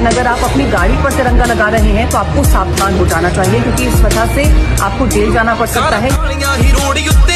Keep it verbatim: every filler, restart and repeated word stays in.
लेकिन अगर आप अपनी गाड़ी पर तिरंगा लगा रहे हैं तो आपको सावधान हो जाना चाहिए, क्योंकि इस वजह से आपको जेल जाना पड़ सकता है।